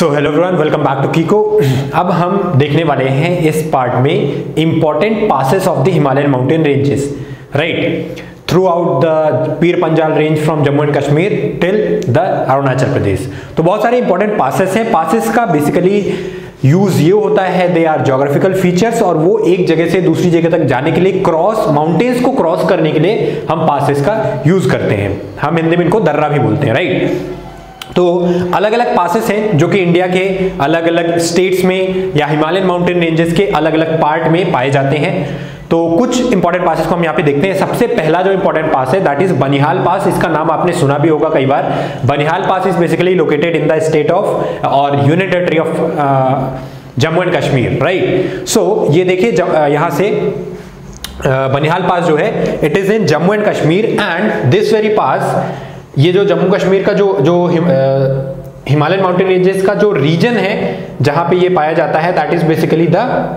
So hello everyone, welcome back to कीको। अब हम देखने वाले हैं इस पार्ट में important passes of the Himalayan mountain ranges, right, throughout the Pir Panjal range from Jammu and Kashmir till the Arunachal Pradesh. तो बहुत सारे इंपॉर्टेंट पासेस हैं। पासेस का बेसिकली यूज ये होता है, दे आर ज्योग्राफिकल फीचर्स, और वो एक जगह से दूसरी जगह तक जाने के लिए, क्रॉस माउंटेन्स को क्रॉस करने के लिए हम पासेस का यूज करते हैं। हम हिंदी में इनको दर्रा भी बोलते हैं, राइट। तो अलग अलग पासेस हैं जो कि इंडिया के अलग अलग स्टेट्स में या हिमालयन माउंटेन रेंजेस के अलग अलग पार्ट में पाए जाते हैं। तो कुछ इंपॉर्टेंट पासेस को हम यहाँ पे देखते हैं। सबसे पहला जो इंपॉर्टेंट पास है दैट इज बनिहाल पास। इसका नाम आपने सुना भी होगा कई बार। Banihal pass is basically located in the state of और union territory of Jammu and Kashmir, right. So ये देखिए यहाँ से बनिहाल पास जो है it is in Jammu and Kashmir, and this very pass, ये जो जम्मू कश्मीर का जो हिमालयन माउंटेन रेंजेस का जो रीजन है जहां पे ये पाया जाता है that is basically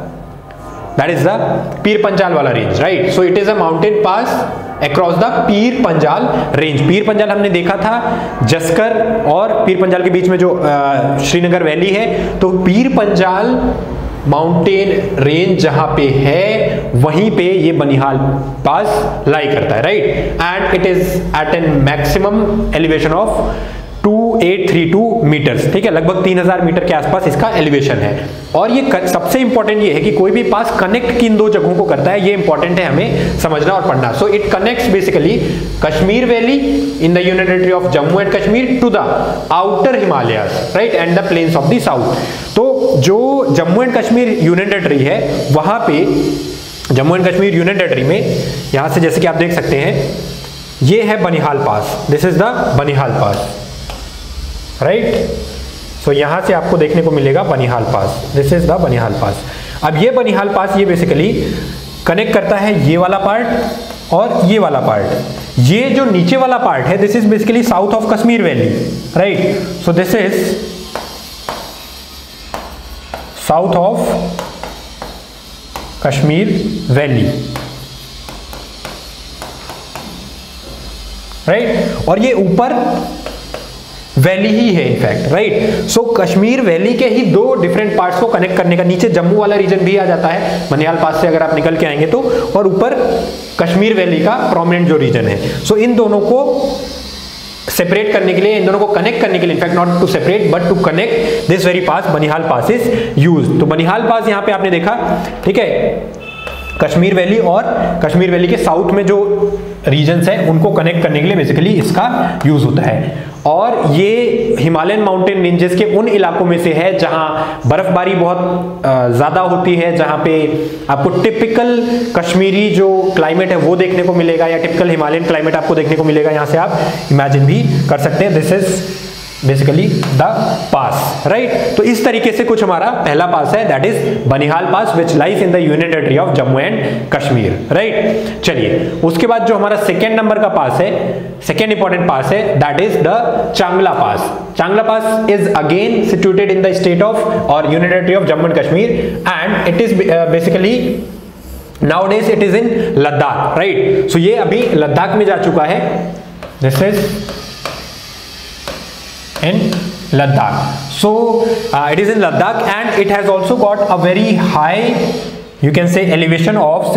that is the Pir Panjal वाला range, right. So it is a mountain pass across the Pir Panjal range. Pir Panjal हमने देखा था जस्कर और पीर पंजाल के बीच में जो श्रीनगर वैली है, तो पीर पंजाल माउंटेन रेंज जहां पे है वहीं पे ये बनिहाल पास लाई करता है, right. And it is at an maximum elevation of 2832 metres, ठीक है, लगभग 3000 मीटर के आसपास इसका एलिवेशन है। और ये सबसे इंपॉर्टेंट ये है कि कोई भी पास कनेक्ट किन दो जगहों को करता है, ये इंपॉर्टेंट है हमें समझना और पढ़ना। So it connects basically Kashmir valley in the union territory of Jammu and Kashmir to the outer Himalayas, right, and the plains of the south. तो जो Jammu and Kashmir union territory है वहां पे Jammu and Kashmir union territory में यहां से जैसे कि आप देख सकते हैं ये है Banihal pass. This is the Banihal pass, right. So यहां से आपको देखने को मिलेगा Banihal pass. This is the Banihal pass. अब ये बनिहाल पास ये बेसिकली कनेक्ट करता है ये वाला पार्ट और ये वाला पार्ट। ये जो नीचे वाला पार्ट है this is basically south of Kashmir valley, right. So this is south of Kashmir valley, right. और ये ऊपर वैली ही है in fact, right. So Kashmir valley के ही दो डिफरेंट पार्ट्स को कनेक्ट करने का, नीचे जम्मू वाला रीजन भी आ जाता है बनिहाल पास से अगर आप निकल के आएंगे तो, और ऊपर कश्मीर वैली का प्रोमिनेंट जो रीजन है। सो इन दोनों को सेपरेट करने के लिए, इन दोनों को कनेक्ट करने के लिए, in fact not to separate but to connect this very pass, Banihal pass is used. तो बनिहाल पास यहां पे आपने देखा, ठीक है, कश्मीर वैली और कश्मीर वैली के साउथ में जो रीजन्स हैं उनको कनेक्ट करने के लिए बेसिकली इसका यूज होता है। और ये हिमालयन माउंटेन रेंजेस के उन इलाकों में से है जहां बर्फबारी बहुत ज्यादा होती है, जहां पे आपको टिपिकल कश्मीरी जो क्लाइमेट है वो देखने को मिलेगा, या टिपिकल हिमालयन क्लाइमेट आपको देखने को मिलेगा। यहां से आप इमेजिन भी कर सकते हैं। This is basically the pass, right. तो इस तरीके से कुछ हमारा पहला पास है that is Banihal pass which lies in the union territory of Jammu and Kashmir, right. चलिए उसके बाद जो हमारा सेकेंड नंबर का पास है, सेकेंड इंपॉर्टेंट पास है that is the Changla pass. Changla pass is again situated in the state of और union territory of Jammu and Kashmir, and it is basically nowadays it is in Ladakh, right. So ये अभी लद्दाख में जा चुका है। This is in Ladakh. So it is in Ladakh and it has also got a very high, you can say, elevation of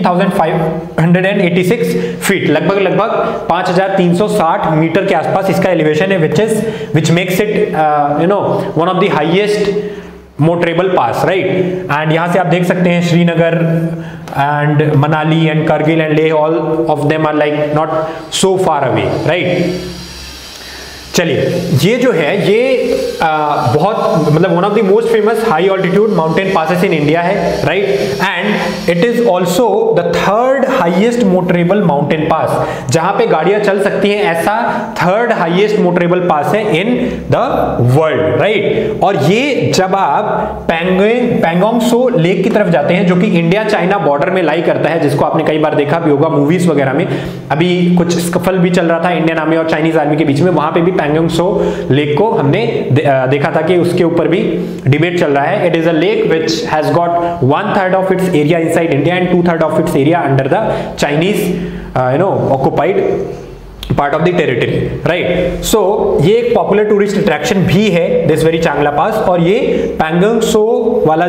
17,586 feet, लगभग 5,360 metre के आसपास इसका एलिवेशन है, which makes it one of the highest motorable pass, right. And यहां से आप देख सकते हैं Srinagar and Manali and Kargil and Leh, all of them are like not so far away, right. चलिए ये जो है ये बहुत मतलब one of the most famous high altitude mountain passes in India है, right. And it is also the third highest motorable mountain pass, जहां पे गाड़ियां चल सकती हैं, ऐसा थर्ड हाईएस्ट मोटरेबल पास है इन द वर्ल्ड, राइट। और ये जब आप पैंगोंग सो लेक की तरफ जाते हैं जो कि इंडिया चाइना बॉर्डर में लाई करता है, जिसको आपने कई बार देखा भी होगा मूवीज वगैरह में। अभी कुछ स्कफल भी चल रहा था इंडियन आर्मी और चाइनीज आर्मी के बीच में, वहां पे भी पैंगोंग सो लेक को हमने देखा था कि उसके ऊपर भी डिबेट चल रहा है। It is a lake which has got 1/3 of its area inside India and 2/3 of its area under the Chinese occupied part of the territory, right. So ये एक पॉपुलर टूरिस्ट अट्रैक्शन भी है, दिस वेरी चांगला पास। और ये पैंगोंग सो वाला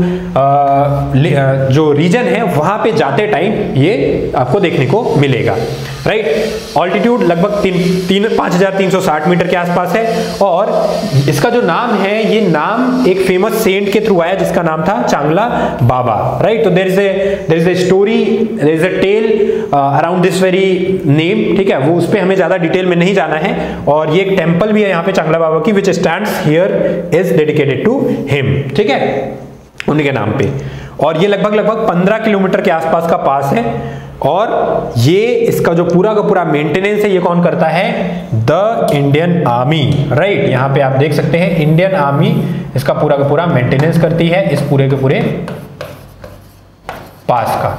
जो region है वहां पे जाते टाइम ये आपको देखने को मिलेगा, राइट। ऑल्टीट्यूड लगभग 5360 मीटर के आसपास है। और इसका जो नाम है, ये नाम एक फेमस सेंट के थ्रू आया जिसका नाम था चांगला बाबा, राइट। तो there is a story, there is a tale around this very name, ठीक है। वो उस पे हमें ज्यादा डिटेल में नहीं जाना है। और ये एक टेंपल भी है यहाँ पे चांगला बाबा की, which stands here, is dedicated to him, ठीक है, उनके नाम पे। और ये लगभग 15 किलोमीटर के आसपास का पास है। और ये इसका जो पूरा का पूरा मेंटेनेंस है ये कौन करता है? The Indian army, right. यहाँ पे आप देख सकते हैं इंडियन आर्मी इसका पूरा का पूरा मेंटेनेंस करती है इस पूरे के पूरे पास का,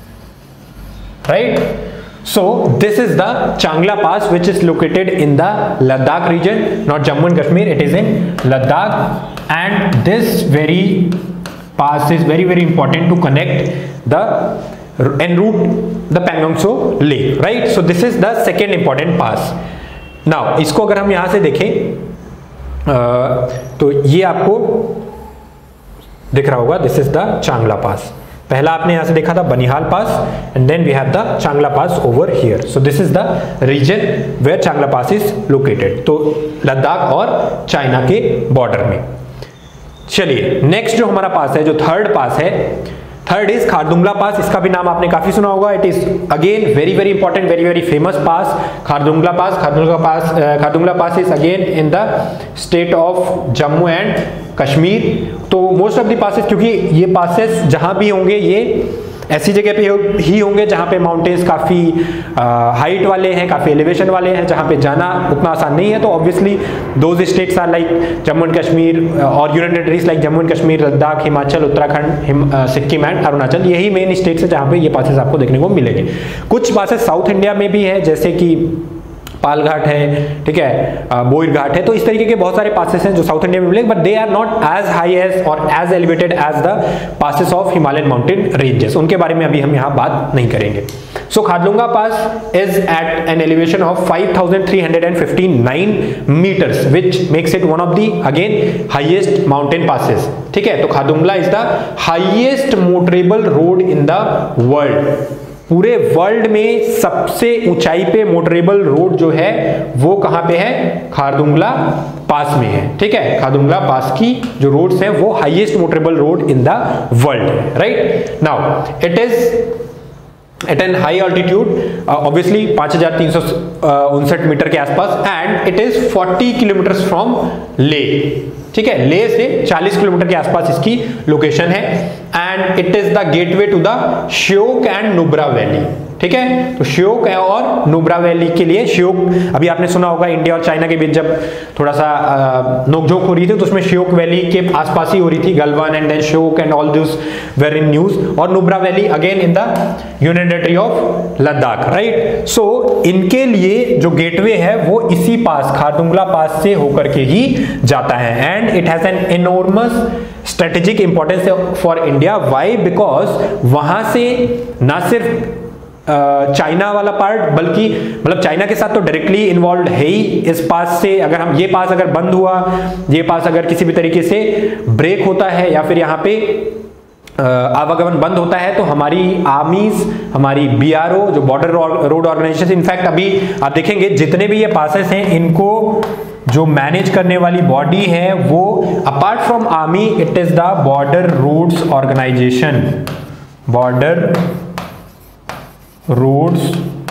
right. So this is the Changla Pass, which is located in the Ladakh region, not Jammu and Kashmir. It is in Ladakh, and this very pass is very important to connect the en route the Pangong Tso Lake, right? So this is the second important pass. Now इसको अगर हम यहाँ से देखें तो ये आपको दिख रहा होगा, दिस इज द चांगला पास। पहला आपने यहां से देखा था Banihal pass, and then we have the Changla pass over here. So this is the region where Changla pass is located, तो लद्दाख और चाइना के बॉर्डर में। चलिए नेक्स्ट जो हमारा पास है, जो थर्ड पास है, थर्ड इज खारदुंगला पास। इसका भी नाम आपने काफी सुना होगा। It is again very important, very famous pass, Khardungla pass. Khardungla pass is again in the state of Jammu and Kashmir. तो मोस्ट ऑफ द पासेस, क्योंकि ये पासेस जहां भी होंगे ये ऐसी जगह पे ही होंगे जहां पे माउंटेन्स काफी हाइट वाले हैं, काफी एलिवेशन वाले हैं, जहां पे जाना उतना आसान नहीं है। तो obviously those states are like Jammu and Kashmir और union territories like Jammu and Kashmir, Ladakh, Himachal, Uttarakhand, Sikkim and Arunachal, यही मेन स्टेट्स है जहां पे ये पासेस आपको देखने को मिलेंगे। कुछ पासेस साउथ इंडिया में भी है, जैसे कि पालघाट है, ठीक है, बोईर घाट है। तो इस तरीके के बहुत सारे पासेस हैं जो साउथ इंडिया में मिलेंगे, but they are not as high as और as elevated as the passes of Himalayan mountain ranges. उनके बारे में अभी हम यहाँ बात नहीं करेंगे। So Khardunga pass is at an elevation of 5359 metres, which makes it one of the again highest mountain passes, ठीक है। तो Khardungla is the highest motorable road in the world. पूरे वर्ल्ड में सबसे ऊंचाई पे मोटरेबल रोड जो है वो कहां पे है? खारदुंगला पास में है, ठीक है। खारदुंगला पास की जो रोड्स हैं वो highest motorable road in the world, right. Now it is at an high altitude, obviously 5359 metre के आसपास, and it is 40 kilometre from Leh, ठीक है। ले से 40 किलोमीटर के आसपास इसकी लोकेशन है, and it is the gateway to the Shyok and Nubra valley, ठीक है। तो श्योक और नुब्रा वैली के लिए, श्योक अभी आपने सुना होगा इंडिया और चाइना के बीच जब थोड़ा सा नोकझोंक हो रही थी तो उसमें श्योक वैली के आसपास ही हो रही थी, Galwan and then Shyok and all this were in news. और Nubra valley again in the union territory of Ladakh, right. So इनके लिए जो गेटवे है वो इसी पास, खारदुंगला पास से होकर के ही जाता है, and it has an enormous strategic importance for India. Why? Because वहां से ना सिर्फ चाइना वाला पार्ट, बल्कि मतलब चाइना के साथ तो डायरेक्टली इन्वॉल्व है ही इस पास से। अगर हम ये पास अगर बंद हुआ, ये पास अगर किसी भी तरीके से ब्रेक होता है या फिर यहाँ पे आवागमन बंद होता है, तो हमारी आर्मीज, हमारी बीआरओ जो बॉर्डर रोड ऑर्गेनाइजेशन, इनफैक्ट अभी आप देखेंगे जितने भी ये पासेस हैं इनको जो मैनेज करने वाली बॉडी है वो apart from army it is the border roads organisation, border roads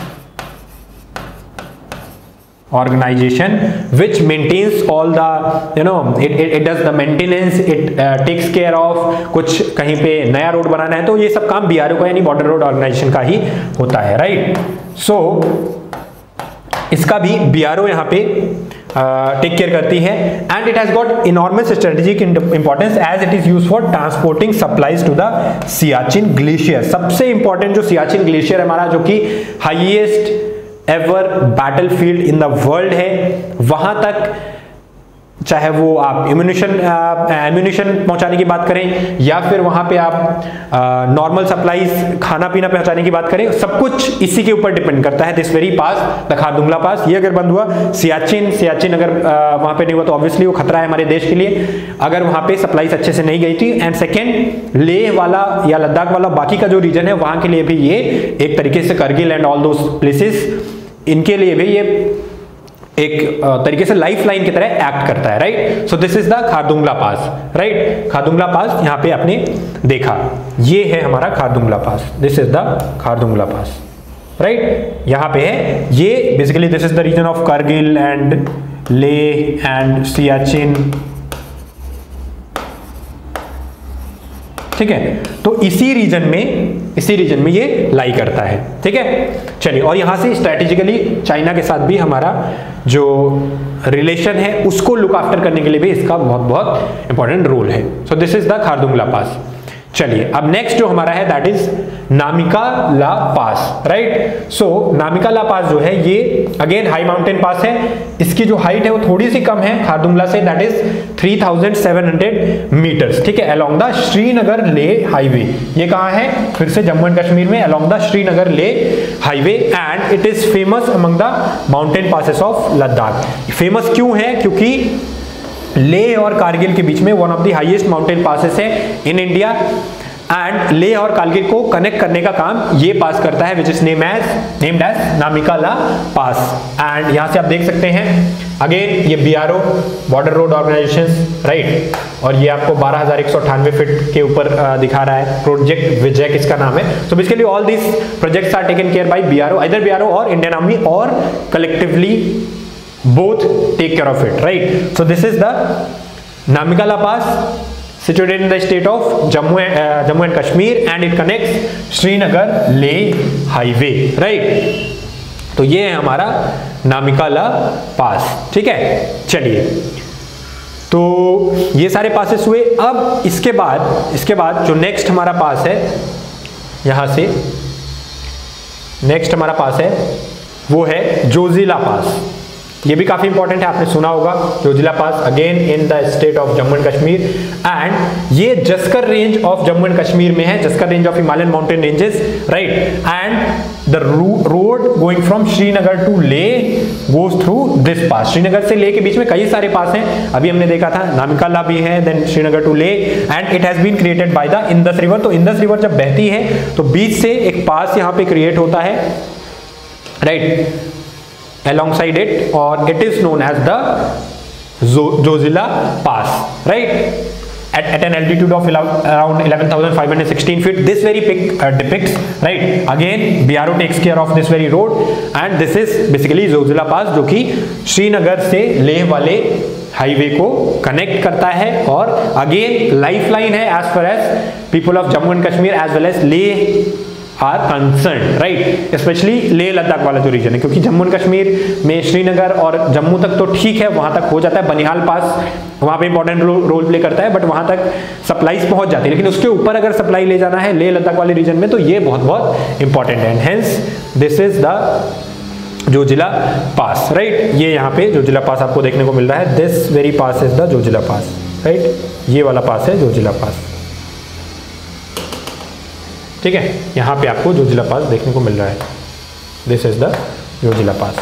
organization, which maintains all the it does the maintenance, it takes care of, कुछ कहीं पे नया रोड बनाना है तो ये सब काम बीआरओ का यानी बॉर्डर रोड ऑर्गेनाइजेशन का ही होता है, राइट। सो इसका भी बीआरओ यहाँ पे टेक केयर करती है, and it has got enormous strategic importance as it is used for transporting supplies to the Siachen glacier. सबसे इंपॉर्टेंट जो सियाचिन ग्लेशियर है हमारा, जो कि highest ever battlefield in the world है, वहां तक चाहे वो आप एम्यूनिशन पहुंचाने की बात करें या फिर वहां पे आप नॉर्मल सप्लाईज खाना पीना पहुंचाने की बात करें, सब कुछ इसी के ऊपर डिपेंड करता है। This very pass, the Khardungla pass, ये अगर बंद हुआ, सियाचिन अगर वहां पे नहीं हुआ तो ऑब्वियसली वो खतरा है हमारे देश के लिए, अगर वहां पे सप्लाईज अच्छे से नहीं गई थी। एंड सेकेंड, लेह वाला या लद्दाख वाला बाकी का जो रीजन है वहां के लिए भी ये एक तरीके से Kargil and all those places, इनके लिए भी ये एक तरीके से लाइफ लाइन की तरह एक्ट करता है, right. So this is the Khardungla pass, right. Khardungla pass यहाँ पे आपने देखा, ये है हमारा Khardungla pass, this is the Khardungla pass, right. यहाँ पे है ये basically this is the region of Kargil and Leh and Siachen, ठीक है। तो इसी रीजन में ये लाई करता है, ठीक है। चलिए, और यहां से स्ट्रेटेजिकली चाइना के साथ भी हमारा जो रिलेशन है उसको लुक आफ्टर करने के लिए भी इसका बहुत बहुत इंपॉर्टेंट रोल है। So this is the Khardungla pass. चलिए, अब नेक्स्ट जो हमारा है that is Namika La pass, right. So Namika La pass जो है ये अगेन हाई माउंटेन पास है, इसकी जो हाइट है वो थोड़ी सी कम है खारदुंगला से, दैट इज 3700 मीटर्स, ठीक है, along the Srinagar Leh highway. ये कहाँ है? फिर से जम्मू एंड कश्मीर में along the Srinagar Leh highway, and it is famous among the mountain passes of Ladakh. Famous क्यों है? क्योंकि लेह और कारगिल के बीच में one of the highest mountain passes है इन इंडिया, एंड लेह और कारगिल को कनेक्ट करने का काम ये पास करता है, which is named as Namika La pass. And यहां से आप देख सकते हैं अगेन ये BRO border road organisation, right, और ये आपको 12,198 फीट के ऊपर दिखा रहा है। प्रोजेक्ट विजय इसका नाम है। So basically all this projects are taken care by BRO, either BRO और इंडियन आर्मी और collectively both take care of it, right? So this is the Namika La Pass, situated in the state of Jammu and Kashmir, and it connects Srinagar Leh highway, right? तो ये है हमारा नामिका ला पास, ठीक है। चलिए, तो ये सारे पासेस हुए। अब इसके बाद जो नेक्स्ट हमारा पास है, यहां से नेक्स्ट हमारा पास है वो है जोजिला पास। ये भी काफी इंपॉर्टेंट है, आपने सुना होगा Zojila pass, again in the state of Jammu and Kashmir, and ये Zanskar range of Jammu and Kashmir में है, Zanskar range of Himalayan mountain ranges, right. And the road going from Srinagar to Leh goes through this pass. Srinagar से ले के बीच में कई सारे पास हैं, अभी हमने देखा था नामिका ला भी है, then Srinagar to Leh, and it has been created by the Indus river. तो इंदस रिवर जब बहती है तो बीच से एक पास यहाँ पे क्रिएट होता है, right, alongside it, or it is known as the Zojila Pass, right, at an altitude of around 11,516 feet. This very pic depicts, right, again BRO takes care of this very road, and this is basically Zojila Pass, जो कि श्रीनगर से लेह वाले highway को connect करता है, और again lifeline है as far as people of Jammu and Kashmir as well as Leh are concern, right, specially Leh Ladakh वाला जो रीजन है, क्योंकि जम्मू एंड कश्मीर में श्रीनगर और जम्मू तक तो ठीक है, वहां तक हो जाता है, बनिहाल पास वहां पे इंपॉर्टेंट रोल प्ले करता है, बट वहां तक सप्लाईज पहुंच जाती है, लेकिन उसके ऊपर अगर सप्लाई ले जाना है लेह लद्दाख वाले रीजन में तो ये बहुत बहुत इंपॉर्टेंट है। Hence this is the Zojila pass, right. ये यहाँ पे जोजिला पास आपको देखने को मिल रहा है, this very pass is the Zojila pass, right, ये वाला पास है जोजिला पास, ठीक है। यहां पे आपको जोजिला पास देखने को मिल रहा है, this is the Zojila pass,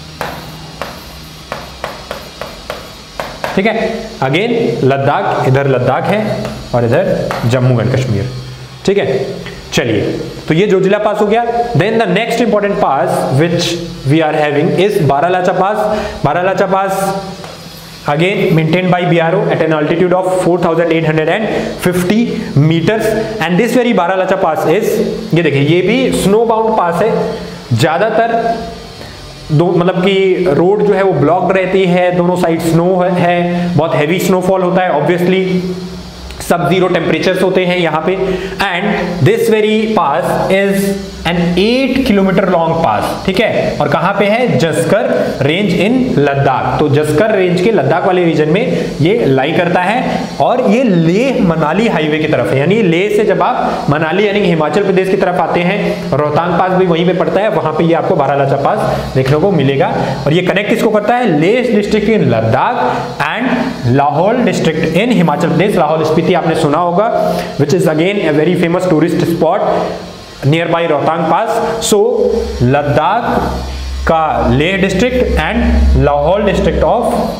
ठीक है। अगेन लद्दाख, इधर लद्दाख है और इधर जम्मू एंड कश्मीर, ठीक है। चलिए, तो ये जोजिला पास हो गया। Then the next important pass which we are having is Baralacha pass. Baralacha pass again maintained by BRO at an altitude of 4,850 meters, and this very Baralacha pass is, ये देखिए ये भी स्नो बाउंड पास है, ज्यादातर मतलब कि रोड जो है वो ब्लॉक्ड रहती है, दोनों साइड स्नो है, बहुत हैवी स्नोफॉल होता है ऑब्वियसली। सब जीरो टेम्परेचर्स होते हैं यहाँ पे। And this very pass is an 8 kilometre long pass, ठीक है, और कहाँ पे है, जस्कर रेंज इन लद्दाख। तो जस्कर रेंज के लद्दाख वाले रीजन में ये लाई करता है और ये लेह मनाली हाईवे की तरफ है, यानी लेह से जब आप मनाली यानी हिमाचल प्रदेश की तरफ आते हैं, रोहतांग पास भी वहीं पे पड़ता है, वहां पे ये आपको बारालाचा पास देखने को मिलेगा। और ये कनेक्ट किसको करता है, Leh district in Ladakh and Lahaul district in Himachal Pradesh. Lahaul Spiti आपने सुना होगा, which is again a very famous tourist spot near by Rohtang pass. So Ladakh का Leh district and Lahaul district of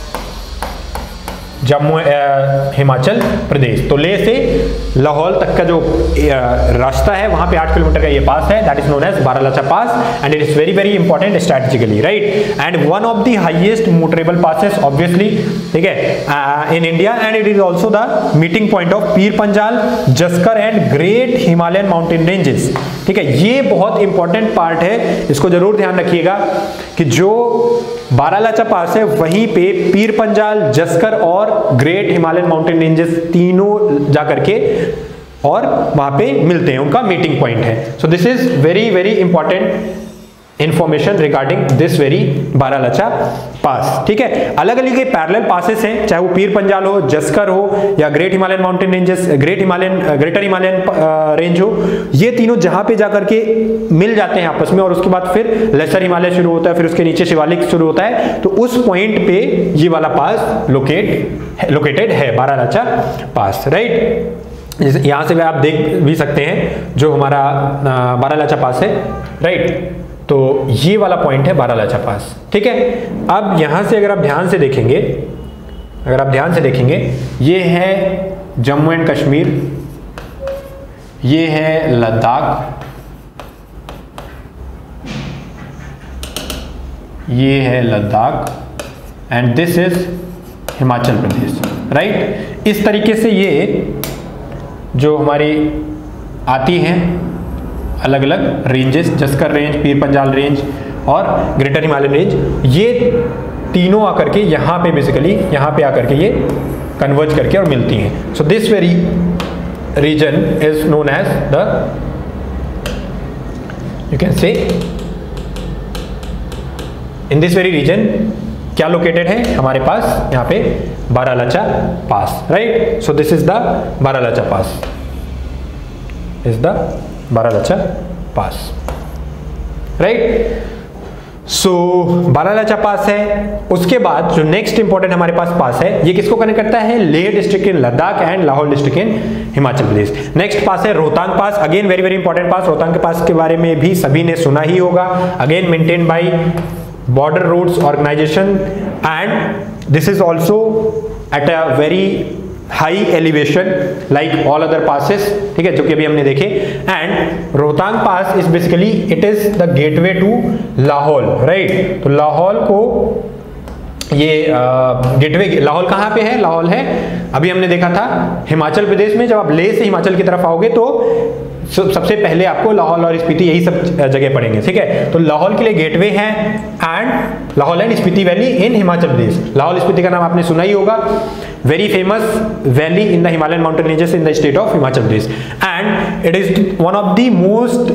Jammu Himachal Pradesh. तो लेह से लाहौल तक का जो रास्ता है वहां पे 8 किलोमीटर का ये पास है, that is known as Baralacha pass and it is very very important strategically, right, and one of the highest motorable passes obviously, ठीक है, in India and it is also the meeting point of Pir Panjal, Zanskar and great Himalayan mountain ranges, ठीक है। ये बहुत important part है, इसको जरूर ध्यान रखिएगा कि जो बारालाचा पास है वहीं पे पीर पंजाल, जस्कर और ग्रेट हिमालयन माउंटेन रेंजेस तीनों जाकर के और वहां पे मिलते हैं, उनका मीटिंग पॉइंट है। So this is very very important information regarding this very Baralacha pass, ठीक है। अलग अलग के पैरेलल पासेस हैं, चाहे वो पीर पंजाल हो, जस्कर हो या great Himalayan mountain ranges, greater Himalayan range हो, ये तीनों जहां पे जाकर के मिल जाते हैं आपस में और उसके बाद फिर लेसर हिमालय शुरू होता है, फिर उसके नीचे शिवालिक शुरू होता है, तो उस पॉइंट पे ये वाला पास लोकेटेड है, बारालाचा पास, राइट। यहां से आप देख भी सकते हैं जो हमारा बारालाचा पास है, राइट, तो ये वाला पॉइंट है बारालाचा पास, ठीक है। अब यहां से अगर आप ध्यान से देखेंगे, ये है जम्मू एंड कश्मीर, ये है लद्दाख, ये है Ladakh and this is Himachal Pradesh, right. इस तरीके से ये जो हमारी आती हैं अलग अलग ranges, Zanskar range, Pir Panjal range और ग्रेटर हिमालयन रेंज, ये तीनों आकर के यहाँ पे बेसिकली यहाँ पे आकर के ये कन्वर्ज करके और मिलती हैं। So this very region is known as the, you can say, in this very region क्या लोकेटेड है हमारे पास, यहाँ पे Baralacha pass, right. So this is the Baralacha pass, is the Baralacha pass, right. So Baralacha pass है। उसके बाद जो नेक्स्ट इंपॉर्टेंट हमारे पास है, ये किसको कनेक्ट करता है, Leh district in Ladakh and Lahaul district in Himachal Pradesh. Next pass है Rohtang pass, again very very important pass. Rohtang के पास के बारे में भी सभी ने सुना ही होगा, again maintain by border roads organisation and this is also at a very high elevation like all other passes, ठीक है, जो कि अभी हमने देखे। And Rohtang pass is basically it is the gateway to Lahaul, right. तो लाहौल को ये गेटवे, लाहौल कहाँ पे है, लाहौल है अभी हमने देखा था हिमाचल प्रदेश में। जब आप लेह से हिमाचल की तरफ आओगे तो सबसे पहले आपको लाहौल और स्पीति यही सब जगह पड़ेंगे, ठीक है। तो लाहौल के लिए गेटवे है and Lahaul and Spiti valley in Himachal Pradesh. Lahaul Spiti का नाम आपने सुना ही होगा, very famous valley in the Himalayan mountain ranges in the state of Himachal Pradesh, and it is one of the most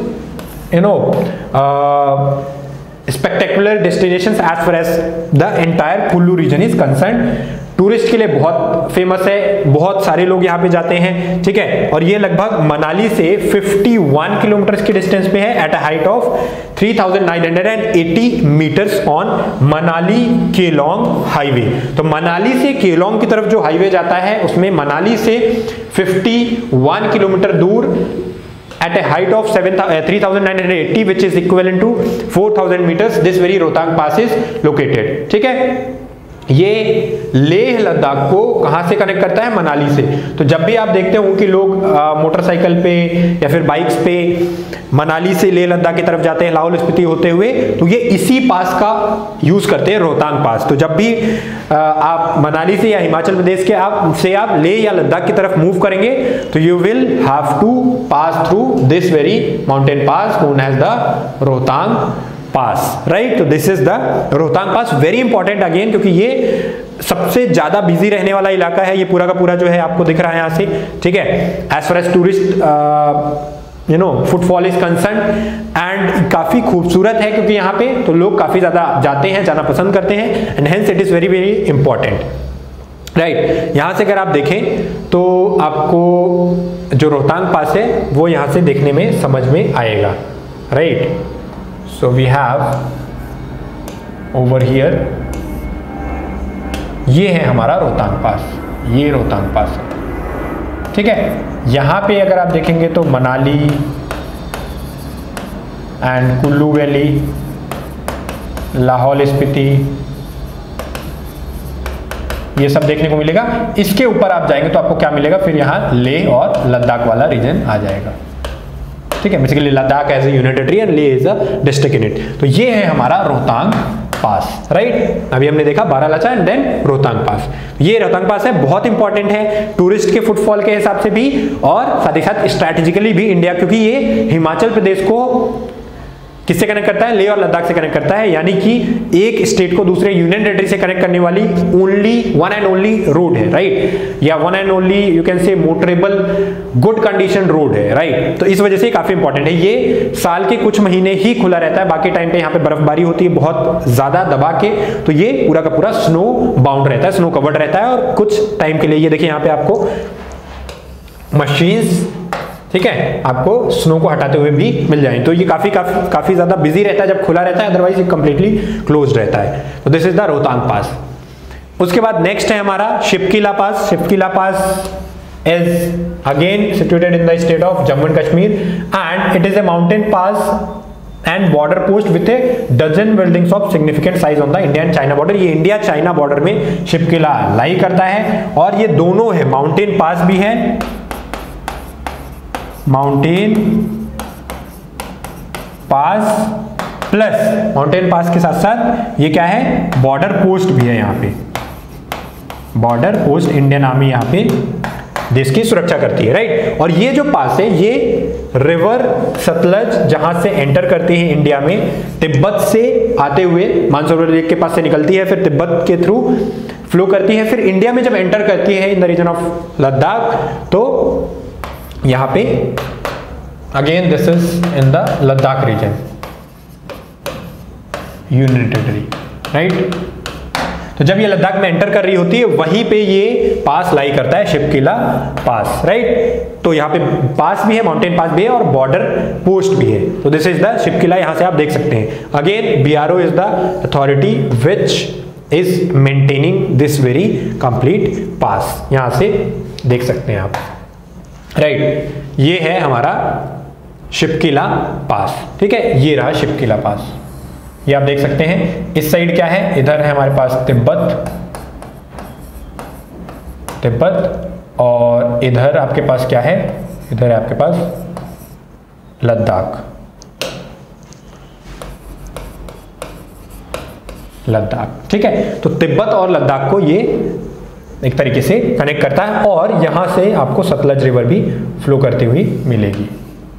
spectacular destinations as far as the entire Kullu region is concerned। Tourist के लिए बहुत famous है, बहुत सारे लोग यहाँ पे जाते हैं, ठीक है। और ये लगभग मनाली से 51 किलोमीटर की डिस्टेंस पे है at a height of 3980 metres on Manali Keylong highway. तो मनाली से केलोंग की तरफ जो हाईवे जाता है उसमें मनाली से 51 किलोमीटर दूर at a height of 3980 which is equivalent to 4000 meters this very Rohtang pass is located, ठीक है। ये लेह लद्दाख को कहां से कनेक्ट करता है, मनाली से। तो जब भी आप देखते हो कि लोग मोटरसाइकिल पे या फिर बाइक्स पे मनाली से लेह लद्दाख की तरफ जाते हैं लाहौल स्पीति होते हुए, तो ये इसी पास का यूज करते हैं, रोहतांग पास। तो जब भी आप मनाली से या हिमाचल प्रदेश के आप लेह या लद्दाख की तरफ मूव करेंगे तो you will have to pass through this very mountain pass known as the Rohtang pass, right. तो this is the Rohtang pass, very important again, क्योंकि ये सबसे ज्यादा बिजी रहने वाला इलाका है ये पूरा का पूरा जो है आपको दिख रहा है यहाँ से, ठीक है। As far as tourist footfall is concern, and काफी खूबसूरत है क्योंकि यहाँ पे तो लोग काफी ज्यादा जाते हैं, जाना पसंद करते हैं, and hence it is very very important, right. यहां से अगर आप देखें तो आपको जो रोहतांग पास है वो यहां से देखने में समझ में आएगा, right. So we have over here, ये है हमारा रोहतांग पास, ये रोहतांग पास है, ठीक है। यहां पे अगर आप देखेंगे तो मनाली एंड कुल्लू वैली, लाहौल स्पीति, ये सब देखने को मिलेगा। इसके ऊपर आप जाएंगे तो आपको क्या मिलेगा, फिर यहाँ लेह और लद्दाख वाला रीजन आ जाएगा, ठीक है। Basically Ladakh as a unit territory and Leh is a district unit. तो ये है हमारा रोहतांग पास, राइट। अभी हमने देखा Baralacha and then Rohtang pass. ये रोहतांग पास है, बहुत इंपॉर्टेंट है टूरिस्ट के फुटफॉल के हिसाब से भी और साथ ही साथ स्ट्रैटेजिकली भी इंडिया, क्योंकि ये हिमाचल प्रदेश को किससे कनेक्ट करता है, लेह और लद्दाख से कनेक्ट करता है, यानी कि एक स्टेट को दूसरे यूनियन टेरिटरी से कनेक्ट करने वाली only one and only road है, राइट, या one and only you can से मोटरेबल गुड कंडीशन रोड है, राइट। तो इस वजह से काफी इंपॉर्टेंट है। ये साल के कुछ महीने ही खुला रहता है, बाकी टाइम पे यहाँ पे बर्फबारी होती है बहुत ज्यादा दबा के, तो ये पूरा का पूरा स्नो बाउंड रहता है, स्नो कवर्ड रहता है, और कुछ टाइम के लिए ये देखिए यहाँ पे आपको मशीन्स, ठीक है, आपको स्नो को हटाते हुए भी मिल जाएंगे। तो ये काफी ज्यादा बिजी रहता है जब खुला रहता है, अदरवाइज ये कंप्लीटली क्लोज्ड रहता है। तो दिस इज द रोहतांग पास। उसके बाद नेक्स्ट है हमारा शिपकीला पास। शिपकीला पास is again situated in the state of Jammu and Kashmir and it is a mountain pass and border post with A dozen buildings of significant size on the India and China border. ये India China border में शिपकीला लाई करता है, और ये दोनों है, mountain pass भी है, mountain pass plus mountain pass के साथ साथ ये क्या है, बॉर्डर पोस्ट भी है। यहाँ पे बॉर्डर पोस्ट, इंडियन आर्मी यहाँ पे देश की सुरक्षा करती है, राइट। और ये जो पास है ये रिवर सतलज जहां से एंटर करती है इंडिया में, तिब्बत से आते हुए मानसरोवर लेक के पास से निकलती है, फिर तिब्बत के थ्रू फ्लो करती है, फिर इंडिया में जब एंटर करती है in the region of Ladakh, तो यहां पे again this is in the Ladakh reason union territory, right. तो जब ये लद्दाख में एंटर कर रही होती है वहीं पे ये पास लाई करता है, शिपकीला पास, राइट। तो यहाँ पे पास भी है, माउंटेन पास भी है, और बॉर्डर पोस्ट भी है। तो दिस इज द शिपकीला, यहां से आप देख सकते हैं। Again BRO is the authority which is maintaining this very complete पास, यहां से देख सकते हैं आप, राइट। ये है हमारा शिपकीला पास, ठीक है, ये रहा शिपकीला पास, ये आप देख सकते हैं। इस साइड क्या है, इधर है हमारे पास तिब्बत, और इधर आपके पास क्या है, इधर है आपके पास लद्दाख, ठीक है। तो तिब्बत और लद्दाख को ये एक तरीके से कनेक्ट करता है, और यहां से आपको सतलज रिवर भी फ्लो करती हुई मिलेगी,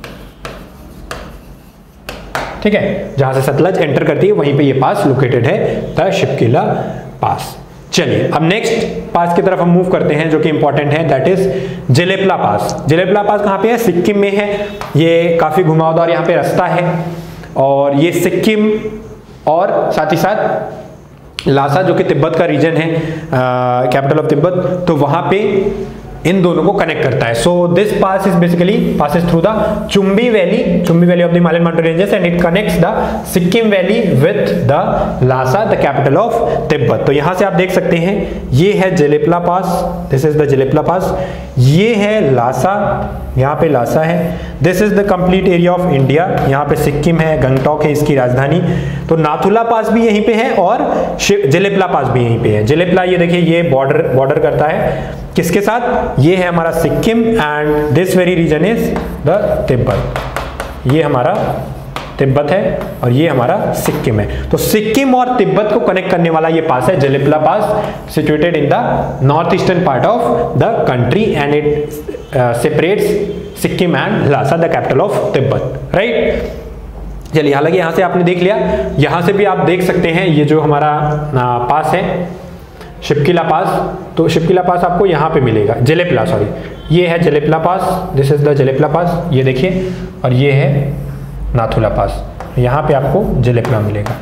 ठीक है। जहां से सतलज एंटर करती है वहीं पे ये पास लोकेटेड है, द शिपकीला पास। चलिए अब नेक्स्ट पास की तरफ हम मूव करते हैं जो कि इंपॉर्टेंट है, दैट इज जेलेपला पास। जेलेपला पास कहां पे है, सिक्किम में है। ये काफी घुमावदार यहाँ पे रास्ता है, और ये सिक्किम और साथ ही साथ लासा जो कि तिब्बत का रीजन है, कैपिटल ऑफ तिब्बत, तो वहां पे इन दोनों को कनेक्ट करता है। So this pass is basically passes through the Chumbi valley of the Himalayan mountain ranges and it connects the Sikkim valley with the Lasa, the capital of Tibet. तो यहां से आप देख सकते हैं ये है जेलेपला पास, दिस इज द जेलेपला पास, ये है लासा, यहाँ पे लासा है, this is the complete area of India, यहाँ पे सिक्किम है, गंगटोक है इसकी राजधानी, तो नाथुला पास भी यहीं पे है और जेलेपला पास भी यहीं पे है। जेलेपला ये देखिए ये बॉर्डर करता है किसके साथ, ये है हमारा Sikkim and this very region is the Tibet. ये हमारा तिब्बत है और ये हमारा सिक्किम है। तो सिक्किम और तिब्बत को कनेक्ट करने वाला ये पास है जेलेपला पास, situated in the north eastern part of the country and it separates Sikkim and Lasa, the capital of Tibet, right. चलिए, हालांकि यहां से आपने देख लिया, यहां से भी आप देख सकते हैं ये जो हमारा पास है शिपकिला पास, तो शिपकिला पास आपको यहाँ पे मिलेगा, जेलेपला सॉरी, ये है जेलेपला पास, दिस इज द जेलेपला पास, ये देखिए, और ये है नाथुला पास, यहाँ पे आपको जेलेपला मिलेगा,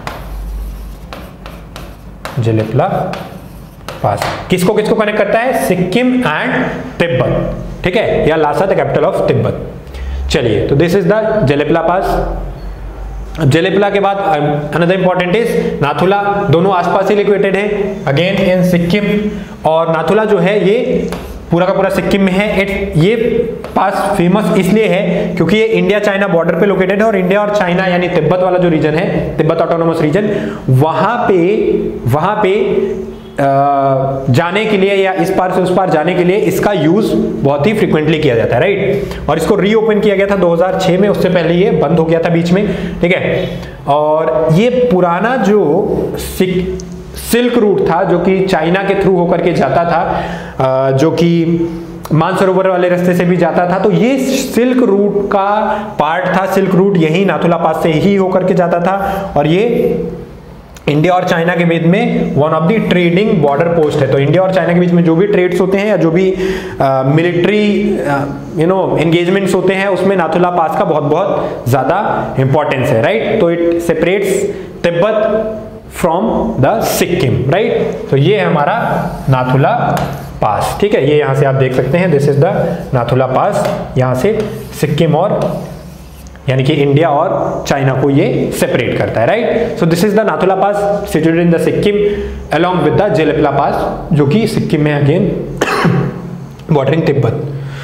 जेलेपला पास। किसको किसको कनेक्ट करता है? सिक्किम एंड तिब्बत, ठीक है, या Lasa the capital of Tibet. चलिए, तो दिस इज द जेलेपला पास। जेलेपला के बाद अनदर इंपॉर्टेंट इज नाथुला, दोनों आसपास ही लोकेटेड है, अगेन इन सिक्किम। और नाथुला जो है ये पूरा का पूरा सिक्किम में है। ये पास फेमस इसलिए है क्योंकि ये इंडिया चाइना बॉर्डर पे लोकेटेड है, और इंडिया और चाइना यानी तिब्बत वाला जो रीजन है, तिब्बत ऑटोनोमस रीजन, वहां पे जाने के लिए या इस पार से उस पार जाने के लिए इसका यूज बहुत ही फ्रिक्वेंटली किया जाता है, राइट। और इसको रीओपन किया गया था 2006 में, उससे पहले ये बंद हो गया था बीच में, ठीक है। और ये पुराना जो सिल्क रूट था जो कि चाइना के थ्रू होकर के जाता था, जो कि मानसरोवर वाले रास्ते से भी जाता था, तो ये सिल्क रूट का पार्ट था। सिल्क रूट यही नाथुला पास से ही होकर के जाता था, और ये इंडिया और चाइना के बीच में one of the trading border post है। तो इंडिया और चाइना के बीच में जो भी ट्रेड्स होते हैं या जो भी मिलिट्री एंगेजमेंट्स होते हैं, उसमें नाथुला पास का बहुत बहुत ज्यादा इंपॉर्टेंस है, राइट। तो it separates Tibet from the Sikkim, right. तो ये है हमारा नाथुला पास, ठीक है। ये यहां से आप देख सकते हैं, दिस इज द नाथुला पास। यहां से सिक्किम और यानी कि इंडिया और चाइना को ये सेपरेट करता है, right. So this is the Nathula pass situated in the Sikkim along with the Jelepla पास, जो कि सिक्किम में अगेन बॉर्डरिंग तिब्बत।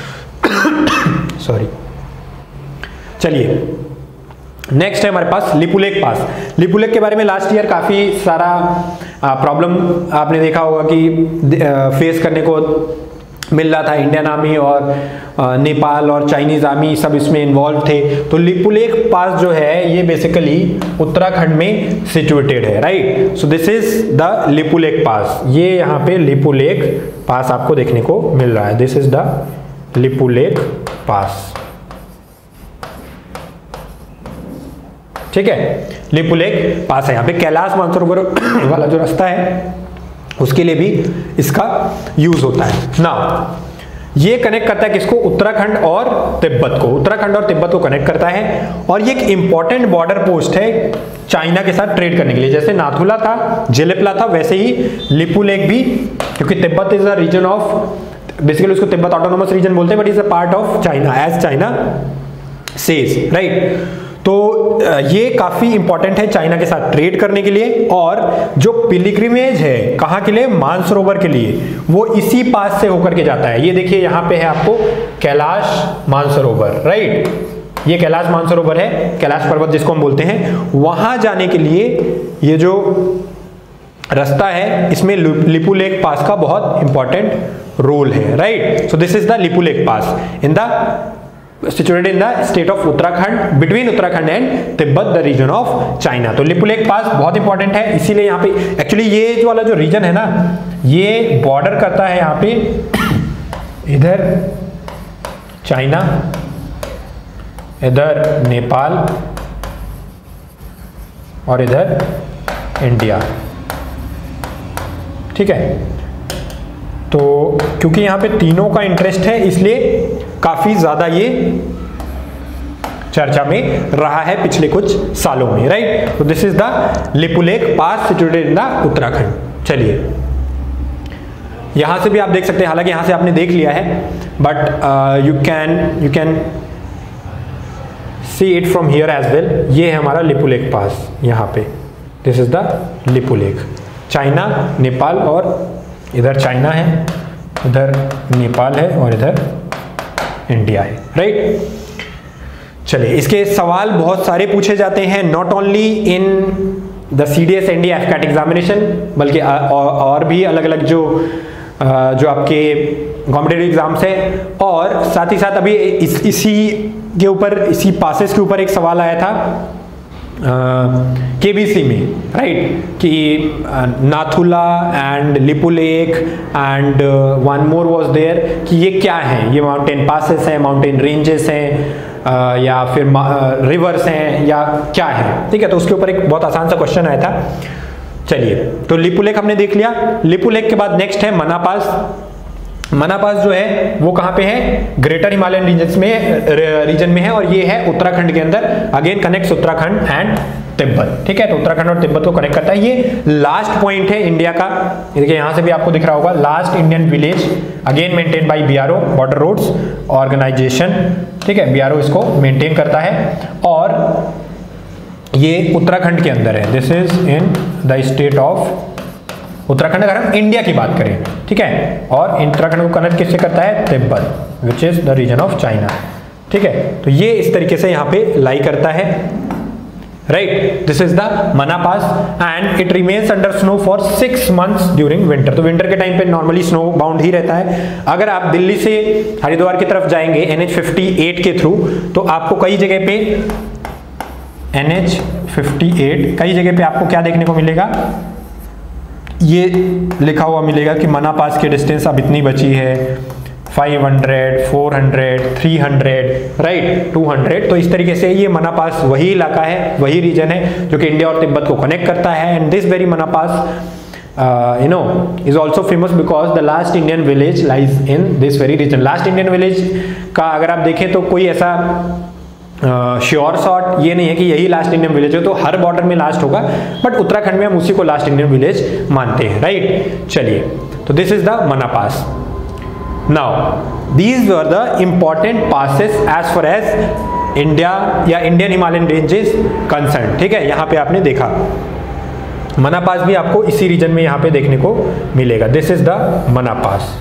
सॉरी। चलिए, नेक्स्ट है हमारे पास लिपुलेख पास। लिपुलेख के बारे में लास्ट ईयर काफी सारा प्रॉब्लम आपने देखा होगा कि फेस करने को मिल रहा था। इंडियन आर्मी और नेपाल और चाइनीज आर्मी सब इसमें इन्वॉल्व थे। तो लिपुलेख पास जो है ये बेसिकली उत्तराखंड में सिचुएटेड है, right. So this is the Lipulekh पास। ये यहाँ पे लिपुलेख पास आपको देखने को मिल रहा है, दिस इज द लिपुलेख पास, ठीक है। लिपुलेख पास है, यहाँ पे कैलाश मानसरोवर वाला जो रास्ता है उसके लिए भी इसका यूज होता है ना। ये कनेक्ट करता है किसको? उत्तराखंड और तिब्बत को, उत्तराखंड और तिब्बत को कनेक्ट करता है। और ये एक इंपॉर्टेंट बॉर्डर पोस्ट है चाइना के साथ ट्रेड करने के लिए। जैसे नाथुला था, जेलेपला था, वैसे ही लिपुलेख भी, क्योंकि Tibet is a reason of, basically उसको तिब्बत ऑटोनोमस रीजन बोलते हैं, but is a part of China as China says, right. तो ये काफी इंपॉर्टेंट है चाइना के साथ ट्रेड करने के लिए। और जो पिलग्रिमेज है कहाँ के लिए? मानसरोवर के लिए, वो इसी पास से होकर के जाता है। ये देखिए यहाँ पे है आपको कैलाश मानसरोवर, राइट। ये कैलाश मानसरोवर है, कैलाश पर्वत जिसको हम बोलते हैं। वहां जाने के लिए ये जो रास्ता है इसमें लिपुलेख पास का बहुत इंपॉर्टेंट रोल है, right. So this is the Lipulekh pass in the situated in the state of Uttarakhand, between Uttarakhand and Tibet, the region of China। तो लिपुलेख पास बहुत इंपॉर्टेंट है, इसीलिए यहाँ पे एक्चुअली ये जो वाला जो रीजन है ना, ये बॉर्डर करता है यहाँ पे इधर चाइना, इधर नेपाल और इधर इंडिया, ठीक है। तो क्योंकि यहाँ पे तीनों का इंटरेस्ट है, इसलिए काफी ज्यादा ये चर्चा में रहा है पिछले कुछ सालों में, राइट। तो this is the Lipulekh pass situated in the Uttarakhand. चलिए, यहां से भी आप देख सकते हैं, हालांकि यहां से आपने देख लिया है, but you can see it from here as well. ये है हमारा लिपुलेख पास, यहाँ पे this is the Lipulekh. China, Nepal, और इधर चाइना है, इधर नेपाल है और इधर इंडिया है, राइट। चलिए, इसके सवाल बहुत सारे पूछे जाते हैं, not only in the CDS NDA FCAT examination, बल्कि और भी अलग अलग जो आपके कॉम्पिटिटिव एग्जाम्स है। और साथ ही साथ अभी इसी के ऊपर, इसी पासेस के ऊपर एक सवाल आया था KBC में, राइट, कि Nathula and Lipulekh and one more was there, कि ये क्या है? ये माउंटेन पासेस हैं, माउंटेन रेंजेस हैं, या फिर रिवर्स हैं, या क्या है? ठीक है, तो उसके ऊपर एक बहुत आसान सा क्वेश्चन आया था। चलिए, तो लिपू लेक हमने देख लिया। लिपू लेक के बाद नेक्स्ट है मना पास। मना पास जो है वो कहाँ पे है, ग्रेटर हिमालयन रीजन में है, और ये है उत्तराखंड के अंदर। Again connects Uttarakhand and Tibet, ठीक है। तो उत्तराखंड और तिब्बत को कनेक्ट करता है। ये लास्ट पॉइंट है इंडिया का, देखिए यहां से भी आपको दिख रहा होगा, last Indian village, again maintain bye BRO border roads organisation, ठीक है। बीआरओ इसको मेंटेन करता है, और ये उत्तराखंड के अंदर है। This is in the state of Uttarakhand, अगर हम इंडिया की बात करें, ठीक है। और उत्तराखंड को कनेक्ट किससे करता है, Tibet, which is the region of China, ठीक है। तो ये इस तरीके से यहाँ पे लाई करता है, राइट। दिस इज द मना पास and it remains under snow for 6 months during winter. तो विंटर के टाइम पे नॉर्मली स्नो बाउंड ही रहता है। अगर आप दिल्ली से हरिद्वार की तरफ जाएंगे NH58 के थ्रू, तो आपको कई जगह पे NH58 कई जगह पे आपको क्या देखने को मिलेगा, ये लिखा हुआ मिलेगा कि मना पास की डिस्टेंस अब इतनी बची है, 500, 400, 300, राइट, 200। तो इस तरीके से ये मना पास वही इलाका है, वही रीजन है जो कि इंडिया और तिब्बत को कनेक्ट करता है। एंड दिस वेरी मना पास is also famous because the last Indian village lies in this very region. Last Indian village का अगर आप देखें तो कोई ऐसा श्योर शॉट ये नहीं है कि यही लास्ट इंडियन विलेज है, तो हर बॉर्डर में लास्ट होगा, बट उत्तराखंड में हम उसी को लास्ट इंडियन विलेज मानते हैं, राइट। चलिए, तो दिस इज द मना पास। Now these were the important passes as far as India या Indian Himalayan range is concern, ठीक है। यहां पे आपने देखा मना पास भी आपको इसी रीजन में यहां पे देखने को मिलेगा। दिस इज द मना पास,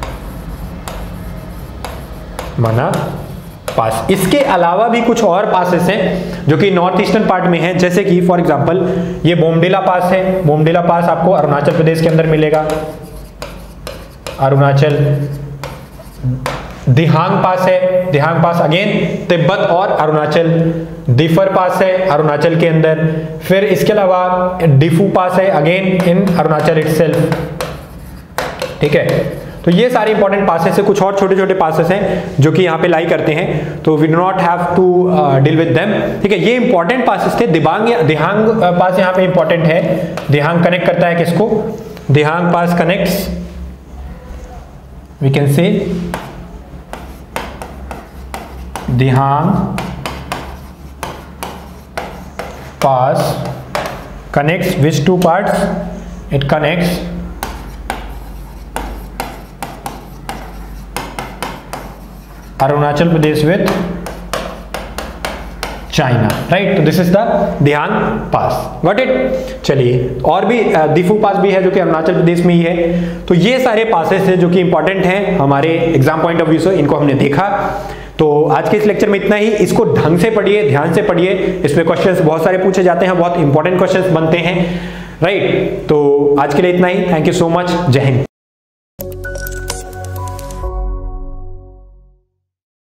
मना पास। इसके अलावा भी कुछ और पासेस हैं जो कि नॉर्थ ईस्टर्न पार्ट में हैं, जैसे कि फॉर एग्जांपल ये बोमडिला पास है। बोमडिला पास आपको अरुणाचल प्रदेश के अंदर मिलेगा, अरुणाचल। दिहांग पास है, दिहांग पास अगेन तिब्बत और अरुणाचल। दिफर पास है अरुणाचल के अंदर। फिर इसके अलावा डिफू पास है, अगेन इन अरुणाचल इटसेल्फ, ठीक है। तो ये सारे इंपॉर्टेंट पासेस है। कुछ और छोटे छोटे पासेस हैं जो कि यहाँ पे लाई करते हैं, तो we do not have to deal with them, ठीक है। ये इंपॉर्टेंट पासेस थे। दिहांग पास यहाँ पे इंपॉर्टेंट है। दिहांग कनेक्ट करता है किसको, दिहांग पास connects, we can say Dihang pass connects which two parts? It connects Arunachal Pradesh with China, right. तो this is the Dihang pass, got it. चलिए, और भी दिफू पास भी है जो कि अरुणाचल प्रदेश में ही है। तो ये सारे पासेस हैं जो कि इंपॉर्टेंट हैं हमारे एग्जाम पॉइंट ऑफ व्यू से, इनको हमने देखा। तो आज के इस लेक्चर में इतना ही। इसको ढंग से पढ़िए, ध्यान से पढ़िए, इसमें क्वेश्चंस बहुत सारे पूछे जाते हैं, बहुत इंपॉर्टेंट क्वेश्चंस बनते हैं, राइट। तो आज के लिए इतना ही। थैंक यू सो मच, जय हिंद।